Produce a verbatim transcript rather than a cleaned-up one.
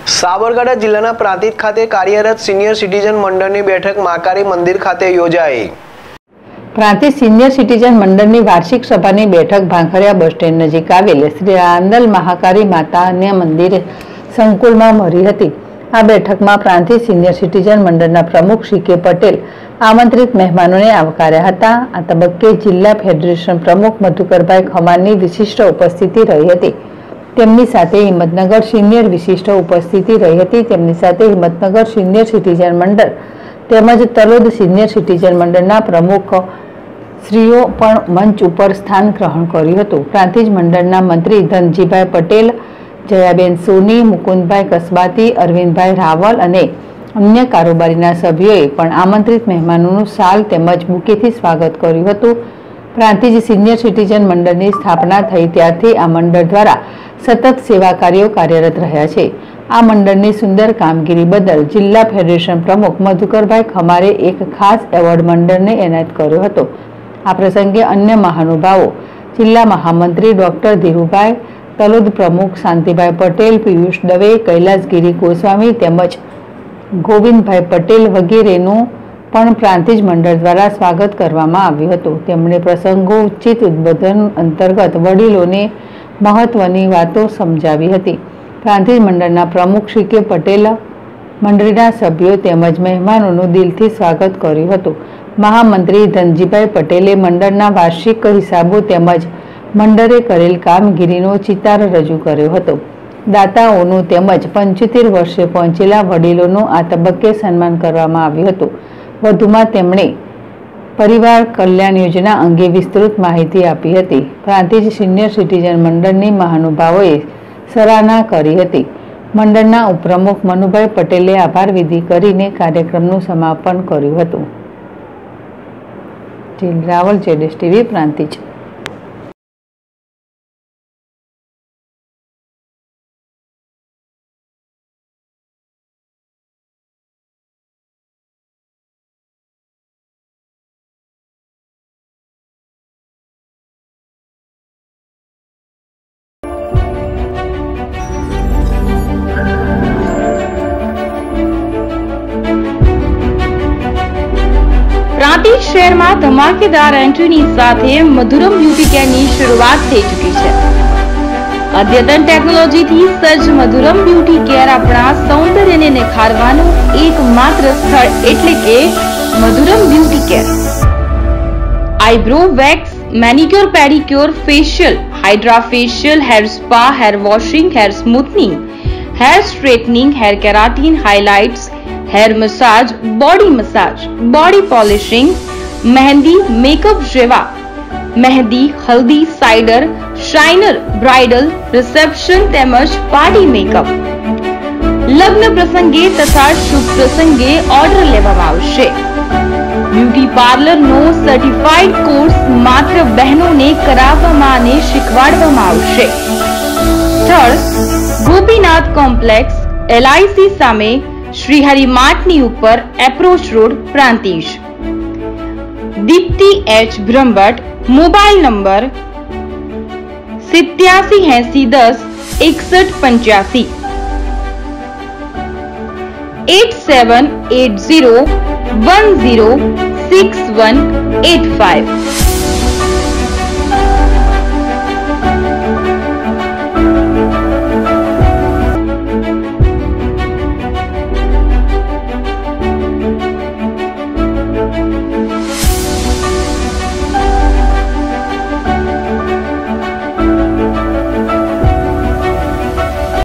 સાબરકાંઠા જિલ્લાના પ્રાંતિજ ખાતે કાર્યરત સિનિયર સિટીઝન મંડળની બેઠક મહાકાળી મંદિર ખાતે યોજાઈ। પ્રાંતિજ સિનિયર સિટીઝન મંડળની વાર્ષિક સભાની બેઠક ભાંખરિયા બસ સ્ટેન્ડ નજીક આવેલ શ્રી આંદલ મહાકાળી માતાના મંદિર સંકુલમાં મળી હતી। આ બેઠકમાં પ્રાંતિજ સિનિયર સિટીઝન મંડળના પ્રમુખ શ્રી કે પટેલ આમંત્રિત મહેમાનોને આવકાર્યા હતા। આ તબક્કે જિલ્લા ફેડરેશન પ્રમુખ મધુકરભાઈ ખમારની વિશિષ્ટ ઉપસ્થિતિ રહી હતી। તેમની સાથે હિંમતનગર સિનિયર વિશિષ્ટ ઉપસ્થિતિ રહી હતી। તેમની સાથે હિંમતનગર સિનિયર સિટીઝન મંડળ તેમજ તલોદ સિનિયર સિટીઝન મંડળના પ્રમુખ શ્રીઓ પણ મંચ ઉપર સ્થાન ગ્રહણ કર્યું હતું। પ્રાંતિજ મંડળના મંત્રી ધનજીભાઈ પટેલ, જયાબેન સોની, મુકુંદભાઈ કસબાતી, અરવિંદભાઈ રાવલ અને અન્ય કારોબારીના સભ્યોએ પણ આમંત્રિત મહેમાનોનું શાલ તેમજ બુકેથી સ્વાગત કર્યું હતું। પ્રાંતિજ સિનિયર સિટીઝન મંડળની સ્થાપના થઈ ત્યારથી આ મંડળ દ્વારા સતત સેવા કાર્યો કાર્યરત રહ્યા છે। આ મંડળની સુંદર કામગીરી બદલ જિલ્લા ફેડરેશન પ્રમુખ મધુકરભાઈ ખમારે એક ખાસ એવોર્ડ મંડળને એનાયત કર્યો હતો। આ પ્રસંગે અન્ય મહાનુભાવો જિલ્લા મહામંત્રી ડોક્ટર ધીરુભાઈ, તલોદ પ્રમુખ શાંતિભાઈ પટેલ, પિયુષ દવે, કૈલાસગીરી ગોસ્વામી તેમજ ગોવિંદભાઈ પટેલ વગેરેનું પણ પ્રાંતિજ મંડળ દ્વારા સ્વાગત કરવામાં આવ્યું હતું। તેમણે પ્રસંગોચિત ઉદ્બોધન અંતર્ગત વડીલોને મહત્વની વાતો સમજાવી હતી। પ્રાંતિજ મંડળના પ્રમુખ શ્રી કે પટેલ મંડળના સભ્યો તેમજ મહેમાનોનું દિલથી સ્વાગત કર્યું હતું। મહામંત્રી ધનજીભાઈ પટેલે મંડળના વાર્ષિક હિસાબો તેમજ મંડળે કરેલ કામગીરીનો ચિતાર રજૂ કર્યો હતો। દાતાઓનું તેમજ પંચોતેર વર્ષે પહોંચેલા વડીલોનું આ તબક્કે સન્માન કરવામાં આવ્યું હતું। વધુમાં તેમણે પરિવાર કલ્યાણ યોજના અંગે વિસ્તૃત માહિતી આપી હતી। પ્રાંતિજ સિનિયર સિટીઝન મંડળની મહાનુભાવોએ સરાહના કરી હતી। મંડળના ઉપપ્રમુખ મનુભાઈ પટેલે આભાર વિધિ કરીને કાર્યક્રમનું સમાપન કર્યું હતું। જીલ રાવલ, જેડેશ ટીવી, પ્રાંતિજ। પ્રાંતિજ શહેરમાં ધમાકેદાર એન્ટ્રીની સાથે મધુરમ બ્યુટી કેરની શરૂઆત થઈ ચૂકી છે। અદ્યતન ટેકનોલોજીથી સજ્જ મધુરમ બ્યુટી કેર આપણા સૌંદર્યને નિખારવાનું એકમાત્ર સ્થળ એટલે કે Madhuram beauty care. Eyebrow wax, manicure, pedicure, facial, hydra facial, hair spa, hair washing, hair smoothening, hair straightening, hair keratin, highlights, hair massage, body massage, body polishing, mehndi, makeup जेवा मेहंदी, हल्दी, साइडर, शाइनर, ब्राइडल, रिसेप्शन તેમજ party makeup, લગ્ન પ્રસંગે તથા શુભ પ્રસંગે order લેવામાં આવશે। બ્યુટી પાર્લર નો સર્ટિફાઈડ કોર્સ માત્ર બહેનોને કરાવવામાં અને શીખવાડવામાં આવશે। સ્થળ ગોપીનાથ કોમ્પ્લેક્સ, એલઆઈસી સામે, श्रीहरि मार्टनी ऊपर, approach road, Prantij. Dipti H Brahmabhatt, mobile number सित्यासी एसी दस इकसठ पंचासी, eight seven eight zero one zero six one eight five.